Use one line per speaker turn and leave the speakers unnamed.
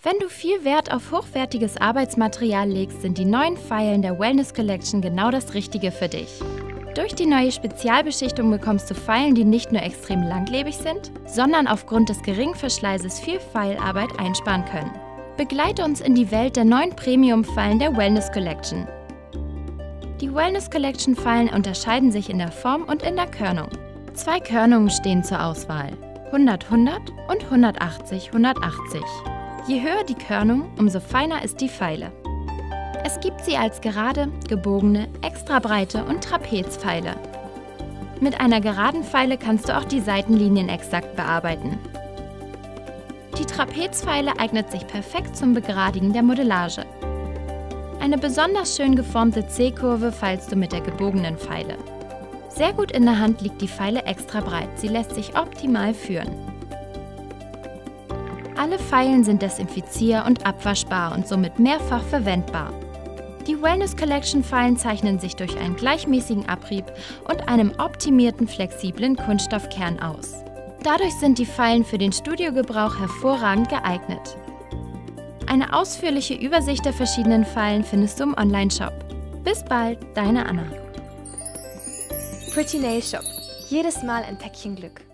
Wenn du viel Wert auf hochwertiges Arbeitsmaterial legst, sind die neuen Feilen der Wellness Collection genau das Richtige für dich. Durch die neue Spezialbeschichtung bekommst du Feilen, die nicht nur extrem langlebig sind, sondern aufgrund des geringen Verschleißes viel Feilarbeit einsparen können. Begleite uns in die Welt der neuen Premium-Feilen der Wellness Collection. Die Wellness Collection Feilen unterscheiden sich in der Form und in der Körnung. 2 Körnungen stehen zur Auswahl: 100-100 und 180-180. Je höher die Körnung, umso feiner ist die Feile. Es gibt sie als gerade, gebogene, extrabreite und Trapezfeile. Mit einer geraden Feile kannst du auch die Seitenlinien exakt bearbeiten. Die Trapezfeile eignet sich perfekt zum Begradigen der Modellage. Eine besonders schön geformte C-Kurve feilst du mit der gebogenen Feile. Sehr gut in der Hand liegt die Feile extra breit, sie lässt sich optimal führen. Alle Feilen sind desinfizier- und abwaschbar und somit mehrfach verwendbar. Die Wellness Collection Feilen zeichnen sich durch einen gleichmäßigen Abrieb und einem optimierten, flexiblen Kunststoffkern aus. Dadurch sind die Feilen für den Studiogebrauch hervorragend geeignet. Eine ausführliche Übersicht der verschiedenen Feilen findest du im Onlineshop. Bis bald, deine Anna.
Pretty Nail Shop. Jedes Mal ein Päckchen Glück.